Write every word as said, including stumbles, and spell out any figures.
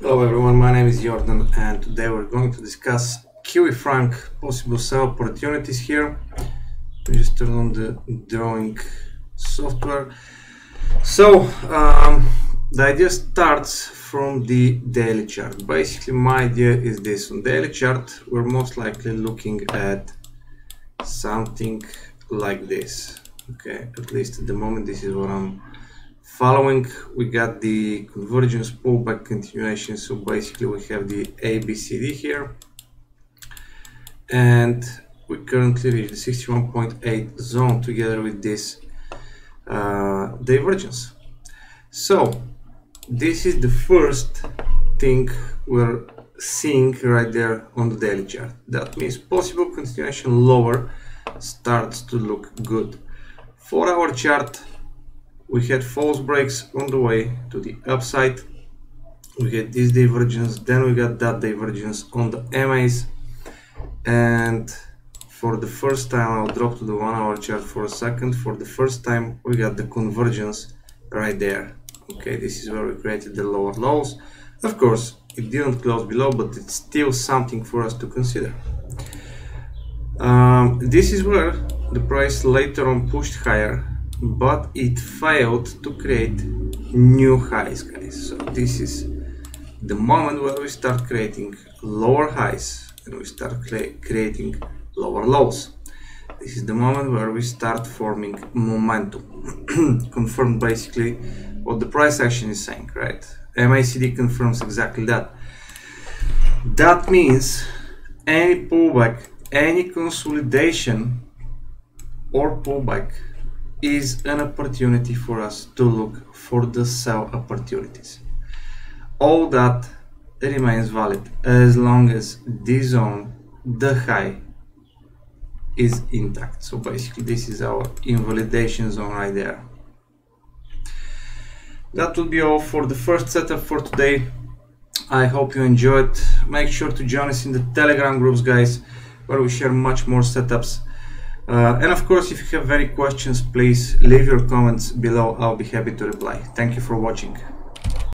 Hello everyone, my name is Jordan and today we're going to discuss Kiwi franc possible sell opportunities here. We just turn on the drawing software. So um, the idea starts from the daily chart. Basically my idea is this: on daily chart we're most likely looking at something like this. Okay, at least at the moment this is what I'm following. We got the convergence pullback continuation, so basically we have the A B C D here, and we currently reach the sixty-one point eight zone together with this uh, divergence. So this is the first thing we're seeing right there on the daily chart. That means possible continuation lower starts to look good. For our chart, we had false breaks on the way to the upside. We had this divergence, then we got that divergence on the M As, and for the first time, I'll drop to the one hour chart for a second. For the first time we got the convergence right there. Okay, this is where we created the lower lows. Of course it didn't close below, but it's still something for us to consider. Um, this is where the price later on pushed higher, but it failed to create new highs, guys. So this is the moment where we start creating lower highs and we start creating lower lows. This is the moment where we start forming momentum. Confirmed basically what the price action is saying, right? M A C D confirms exactly that. That means any pullback, any consolidation or pullback is an opportunity for us to look for the sell opportunities. All that remains valid as long as this zone, the high, is intact. So basically this is our invalidation zone right there. That will be all for the first setup for today. I hope you enjoyed. Make sure to join us in the Telegram groups, guys, where we share much more setups. Uh, and of course, if you have any questions, please leave your comments below. I'll be happy to reply. Thank you for watching.